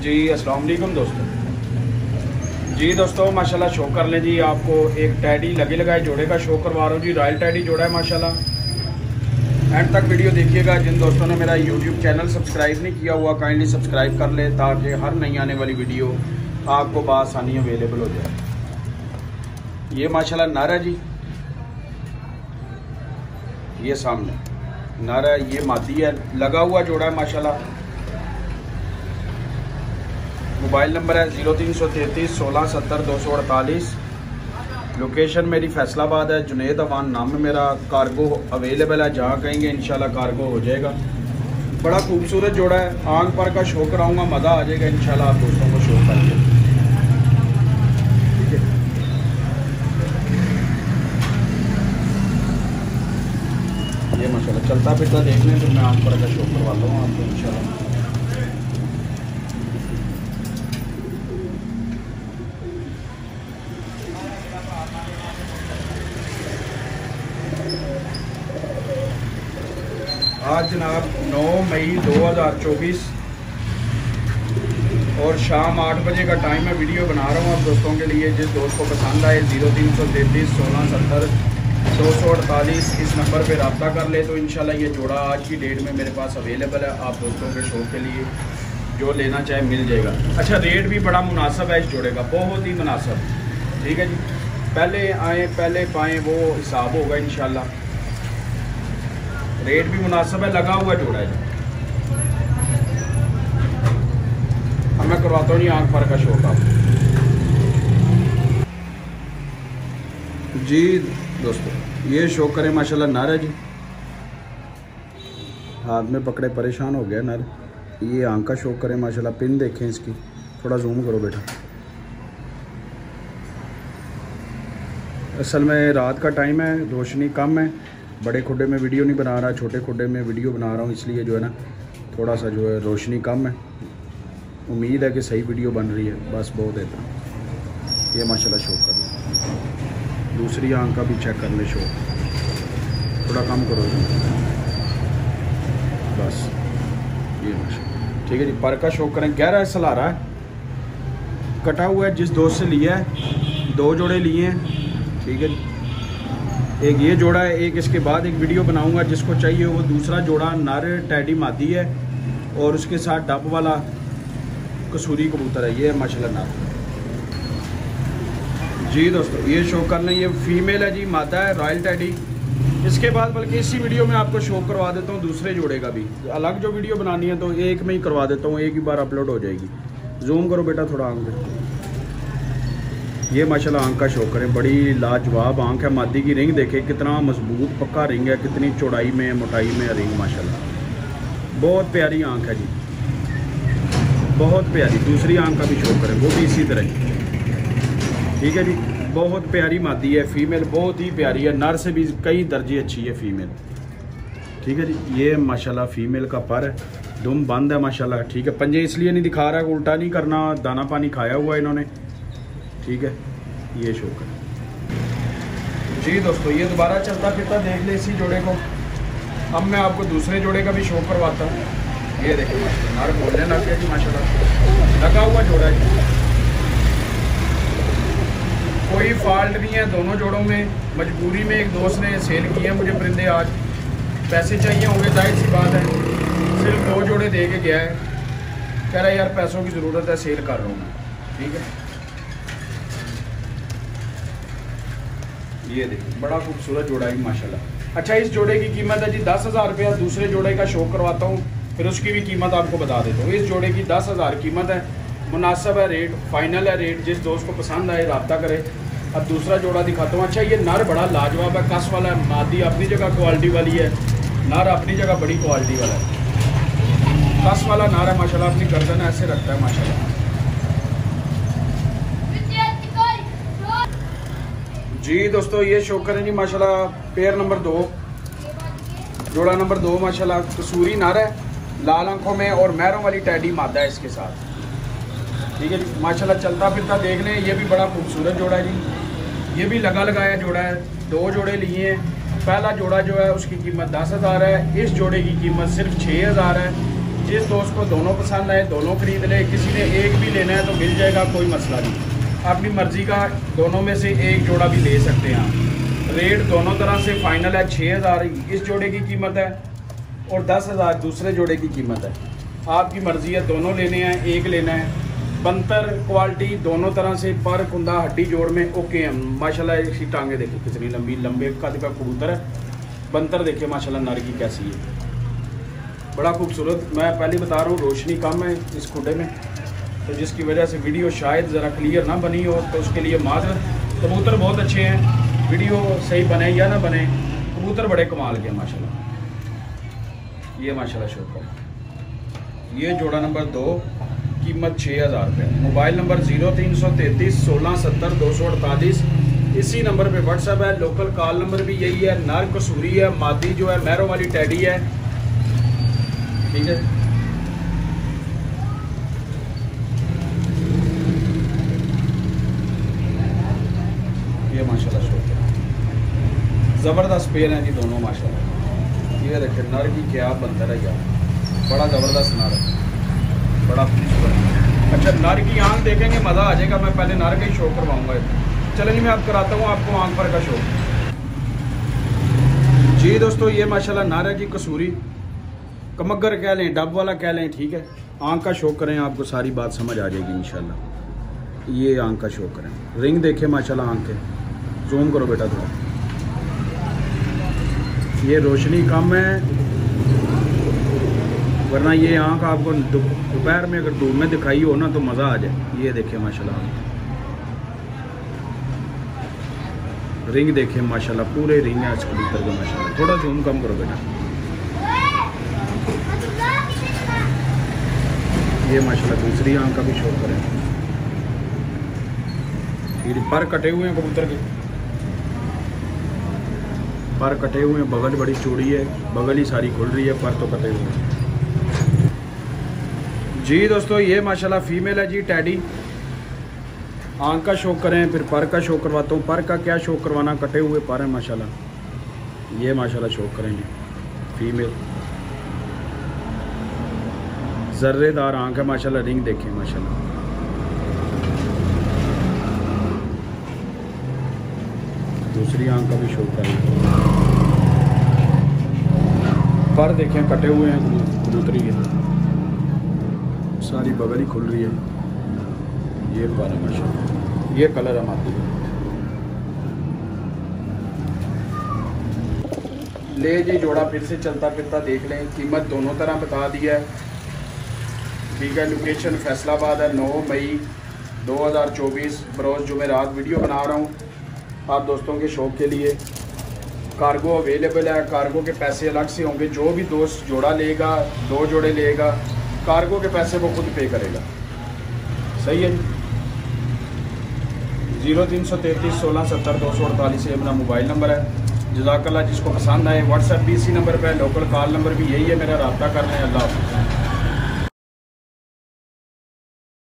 जी अस्सलाम वालेकुम दोस्तों। जी दोस्तों माशाल्लाह शो कर लें जी, आपको एक टैडी लगे लगाए जोड़े का शो करवा रहा हूँ जी। रॉयल टैडी जोड़ा है माशाल्लाह। एंड तक वीडियो देखिएगा। जिन दोस्तों ने मेरा यूट्यूब चैनल सब्सक्राइब नहीं किया हुआ काइंडली सब्सक्राइब कर ले, ताकि हर नई आने वाली वीडियो आपको बआसानी अवेलेबल हो जाए। ये माशाल्लाह नर है जी, ये सामने नर है, ये मादी है, लगा हुआ जोड़ा है माशाल्लाह। मोबाइल नंबर है 0333 16 70 248। लोकेशन मेरी फैसलाबाद है, जुनेद अवान नाम है मेरा। कार्गो अवेलेबल है, जहाँ कहेंगे इंशाल्लाह कार्गो हो जाएगा। बड़ा खूबसूरत जोड़ा है, आंख पर का शो कराऊंगा, मज़ा आ जाएगा इंशाल्लाह आप दोस्तों को शो करके। ठीक है, ये माशाल्लाह चलता फिरता देख लें तो मैं आंख पर का शो करवा लूँगा आपको इंशाल्लाह। आज जनाब 9 मई 2024 और शाम 8 बजे का टाइम है। वीडियो बना रहा हूँ आप दोस्तों के लिए। जिस दोस्त को पसंद आए 0333 16 70 248 इस नंबर पे रब्ता कर ले तो इंशाल्लाह ये जोड़ा आज की डेट में मेरे पास अवेलेबल है। आप दोस्तों के शौक के लिए जो लेना चाहे मिल जाएगा। अच्छा, रेट भी बड़ा मुनासिब है इस जोड़े का, बहुत ही मुनासिब। ठीक है जी, पहले आए पहले पाएँ वो हिसाब होगा इंशाल्लाह। रेट भी मुनासिब है, लगा हुआ जोड़ा है। अब मैं करवाता हूँ नहीं आंख पर का शौक आप जी दोस्तों। ये शो करें माशाल्लाह नर है जी, हाथ में पकड़े परेशान हो गया नर। ये आंख का शौक करें माशाल्लाह। पिन देखें इसकी, थोड़ा जूम करो बेटा। असल में रात का टाइम है, रोशनी कम है, बड़े खुड्डे में वीडियो नहीं बना रहा, छोटे खुड्डे में वीडियो बना रहा हूँ, इसलिए जो है ना थोड़ा सा जो है रोशनी कम है। उम्मीद है कि सही वीडियो बन रही है, बस बहुत है। ये माशाल्लाह शो कर ले, दूसरी आंख का भी चेक कर ले शो, थोड़ा कम करो बस। ये माशाल्लाह ठीक है जी। पर का शो करें, गहरा सला रहा है, कटा हुआ है। जिस दोस्त से लिया है 2 जोड़े लिए हैं। ठीक है जी, एक ये जोड़ा है, एक इसके बाद एक वीडियो बनाऊंगा। जिसको चाहिए वो दूसरा जोड़ा नर टैडी मादी है और उसके साथ डब वाला कसूरी कबूतर है। ये माशाल्लाह नर जी दोस्तों। ये शो करना, ये फीमेल है जी, मादा है रॉयल टैडी। इसके बाद बल्कि इसी वीडियो में आपको शो करवा देता हूँ दूसरे जोड़े का भी। अलग जो वीडियो बनानी है तो एक में ही करवा देता हूँ, एक ही बार अपलोड हो जाएगी। जूम करो बेटा थोड़ा आंख में। ये माशाल्लाह आंख का शो करें, बड़ी लाजवाब आंख है। मादी की रिंग देखे कितना मजबूत पक्का रिंग है, कितनी चौड़ाई में मोटाई में रिंग माशाल्लाह। बहुत प्यारी आंख है जी, बहुत प्यारी। दूसरी आंख का भी शो करें, वो भी इसी तरह। ठीक है जी, बहुत प्यारी मादी है, फीमेल बहुत ही प्यारी है। नर से भी कई दर्जे अच्छी है फीमेल। ठीक है जी, ये माशाल्लाह फीमेल का पर है, दुम बंद है माशाल्लाह। ठीक है, पंजे इसलिए नहीं दिखा रहा है, उल्टा नहीं करना, दाना पानी खाया हुआ है इन्होंने। ठीक है, ये शो कर जी दोस्तों। ये दोबारा चलता फिरता देख ले इसी जोड़े को। अब मैं आपको दूसरे जोड़े का भी शो करवाता हूँ। ये देखिए नर बोलने लग गया जी माशाल्लाह, लगा हुआ जोड़ा है, कोई फॉल्ट नहीं है दोनों जोड़ों में। मजबूरी में एक दोस्त ने सेल किए हैं मुझे परिंदे, आज पैसे चाहिए होंगे, जाहिर सी बात है। सिर्फ 2 जोड़े दे के गया है, कह रहा है यार पैसों की ज़रूरत है, सेल कर रहा हूँ मैं। ठीक है, ये देखिए बड़ा खूबसूरत जोड़ा है माशाल्लाह। अच्छा, इस जोड़े की कीमत है जी 10,000 रुपया। दूसरे जोड़े का शो करवाता हूँ, फिर उसकी भी कीमत आपको बता देता हूँ। इस जोड़े की 10,000 कीमत है, मुनासिब है रेट, फाइनल है रेट। जिस दोस्त को पसंद आए रब्ता करे। अब दूसरा जोड़ा दिखाता हूँ। अच्छा, ये नर बड़ा लाजवाब है, कस वाला है, मादी अपनी जगह क्वालिटी वाली है, नर अपनी जगह बड़ी क्वालिटी वाला है। कस वाला नर है माशाल्लाह, अपनी गर्दन ऐसे रखता है माशाल्लाह। जी दोस्तों, ये शो करें जी माशाल्लाह पेयर नंबर 2, जोड़ा नंबर 2 माशाल्लाह। कसूरी नर है, लाल आंखों में, और महरों वाली टैडी मादा है इसके साथ। ठीक है जी, माशाल्लाह चलता फिरता देख लें। ये भी बड़ा खूबसूरत जोड़ा है जी, ये भी लगा लगाया जोड़ा है। 2 जोड़े लिए हैं। पहला जोड़ा जो है उसकी कीमत 10,000 है, इस जोड़े की कीमत सिर्फ 6,000 है। जिस दोस्त को दोनों पसंद आए दोनों खरीद ले, किसी ने एक भी लेना है तो मिल जाएगा, कोई मसला नहीं। अपनी मर्ज़ी का दोनों में से एक जोड़ा भी ले सकते हैं आप। रेट दोनों तरह से फ़ाइनल है। 6000 इस जोड़े की कीमत है और 10,000 दूसरे जोड़े की कीमत है। आपकी मर्ज़ी है, दोनों लेने हैं एक लेना है। बंतर क्वालिटी दोनों तरह से, पर कुंदा हड्डी जोड़ में ओके हैं माशाल्लाह। इसकी टांगे देखिए कितनी लंबी, लंबे कद का कबूतर है। बंतर देखिए माशाल्लाह नर की कैसी है, बड़ा खूबसूरत। मैं पहले बता रहा हूँ रोशनी कम है इस खुडे में, तो जिसकी वजह से वीडियो शायद ज़रा क्लियर ना बनी हो, तो उसके लिए माजरत। कबूतर बहुत अच्छे हैं, वीडियो सही बने या ना बने, कबूतर बड़े कमाल के हैं माशाल्लाह। ये माशाल्लाह शौक ये जोड़ा नंबर 2, कीमत 6000 रुपये। Mobile number 0333 16 70 248। इसी नंबर पे व्हाट्सएप है। लोकल कॉल नंबर भी यही है। नर कसूरी है, मादी जो है मैरों वाली टैडी है, ठीक है। ये माशाल्लाह शौक है, ज़बरदस्त पेड़ हैं जी दोनों माशाल्लाह। ये देखिए नर की क्या बंदर है यार, बड़ा ज़बरदस्त नर है, बड़ा खूबसूरत। अच्छा नर की आंख देखेंगे मज़ा आ जाएगा। मैं पहले नर का ही शौक करवाऊंगा। चलेंगे मैं आप कराता हूँ आपको आंख पर का शौक। जी दोस्तों ये माशाल्लाह नर है जी कसूरी, कमगर कह लें, डब वाला कह लें, ठीक है। आंख का शौक करें, आपको सारी बात समझ आ जाएगी इंशाल्लाह। ये आंख का शौक करें, रिंग देखें माशाल्लाह आंख के, जूम करो बेटा थोड़ा। ये रोशनी कम है, वरना ये आंख आपको दोपहर में अगर धूप में दिखाई हो ना तो मज़ा आ जाए। ये देखें माशाल्लाह, रिंग देखें माशाल्लाह, पूरे रिंग है इस कबूतर के माशाल्लाह। थोड़ा जूम कम करो बेटा। ये माशाल्लाह दूसरी आंख का भी शौक करें। ये पर कटे हुए हैं कबूतर के, पर कटे हुए हैं, बगल बड़ी चौड़ी है, बगल ही सारी खुल रही है, पर तो कटे हुए हैं जी। दोस्तों ये माशाल्लाह फीमेल है जी टैडी। आंख का शौक करें, फिर पर का शौक करवाता हूँ। पर का क्या शौक करवाना, कटे हुए पर हैं माशाल्लाह। ये माशाल्लाह शौक करेंगे फीमेल, जर्रेदार आंख है माशाल्लाह। रिंग देखें माशाल्लाह, दूसरी आंख का भी शौक करें। पर देखें कटे हुए हैं कबूतरी के, सारी बगल ही खुल रही है। ये पर है माशाल्लाह, ये कलर है माती ले जी। जोड़ा फिर से चलता फिरता देख लें। कीमत दोनों तरह बता दी है, ठीक है। लोकेशन फैसलाबाद है। 9 मई 2024 बरोज़ जुमेरात वीडियो बना रहा हूँ आप दोस्तों के शौक़ के लिए। कार्गो अवेलेबल है, कार्गो के पैसे अलग से होंगे। जो भी दोस्त जोड़ा लेगा, 2 जोड़े लेगा, कार्गो के पैसे वो खुद पे करेगा, सही है। 0333 16 70 248 ये मेरा मोबाइल नंबर है। जज़ाकल्लाह। जिसको पसंद आए व्हाट्सएप भी इसी नंबर पर है, लोकल कॉल नंबर भी यही है मेरा, रब्ता कर लें। अल्लाह हाफ़िज़।